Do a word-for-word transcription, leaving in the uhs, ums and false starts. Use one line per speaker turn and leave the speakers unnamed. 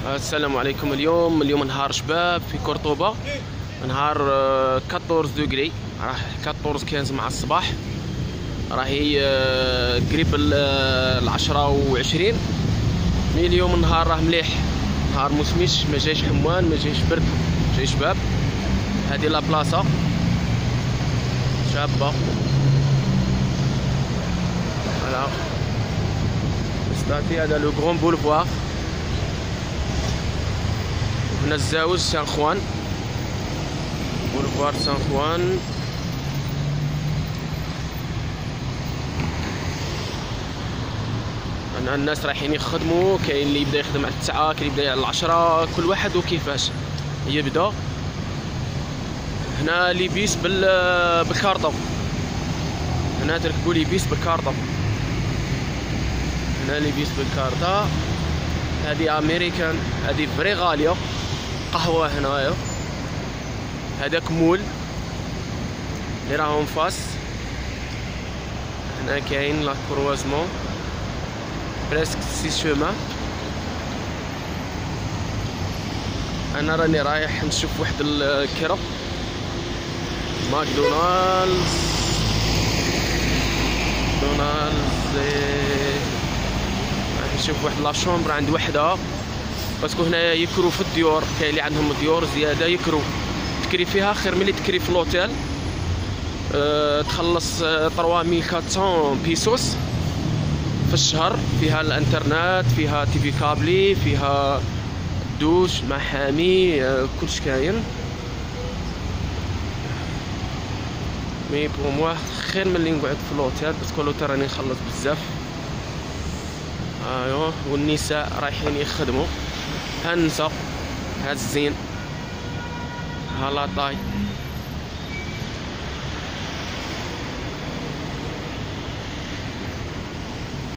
السلام عليكم. اليوم اليوم نهار شباب في قرطبة، نهار أربعطاش دوغري، راه أربعطاش خمسة مع الصباح، راهي قريب العشرة وعشرين. مي اليوم النهار راه مليح، نهار مسميش، ما جايش حموان، ما جايش برد، جاي شباب. هذه لا بلاصة شابة، فوالا ستاتي. هذا لو غران بولفوار، هنا الزاوج سان خوان، بولفوار سان خوان. هنا الناس رايحين يخدموا، كاين اللي يبدا يخدم على التسعة، كاين اللي يبدا على العشرة، كل واحد وكيفاش يبدا. هنا لي بيس بال بالكارطة، هنا تركبوا لي بيس بالكارطة، هنا لي بيس بالكارطة. هذه امريكان، هذه فري غالية. قهوة هنايا، هذاك مول اللي راهم فاس. هنا كاين لا كروازمون بريسك سي شومان. انا راني رايح نشوف واحد الكرة ماكدونالدز، ماكدونالدز. راح نشوف واحد لا شومبر عند وحدها، باسكو هنايا يكرو في الديور، كاين اللي عندهم ديور زياده يكرو تكري فيها خير ملي تكري في لوتيل. أه تخلص ثلاثة آلاف وأربعمية بيسوس في الشهر، فيها الانترنت، فيها تي في كابلي، فيها دوش محامي، أه كلش كاين. مي بور موا خير ملي نقعد في لوتيل، باسكو لوتيل راني نخلص بزاف. ايوا والنساء رايحين يخدموا. ها النساء، ها الزين، ها لاطاي.